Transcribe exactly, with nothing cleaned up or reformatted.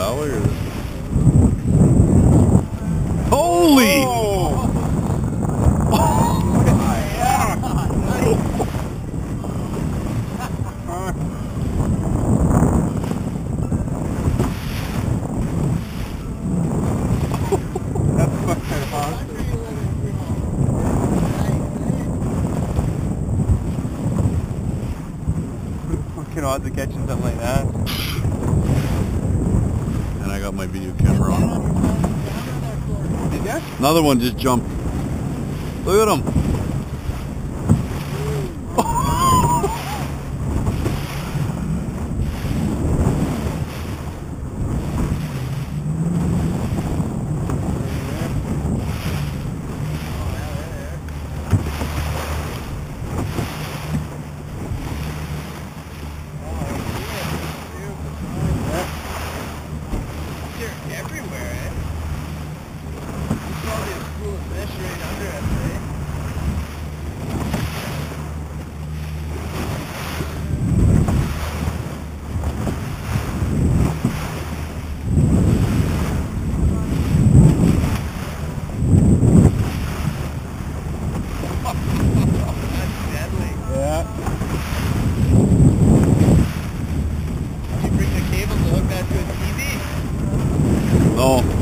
dolly or this? Holy! Oh! That's fucking awesome. Fucking odds of catching something like that. And I got my video camera on. Did ya? Another one just jumped. Look at him. Everywhere, eh? There's probably a school of fish right under us, eh? That's deadly. Yeah. Did you bring the cable to hook that to a T V? No.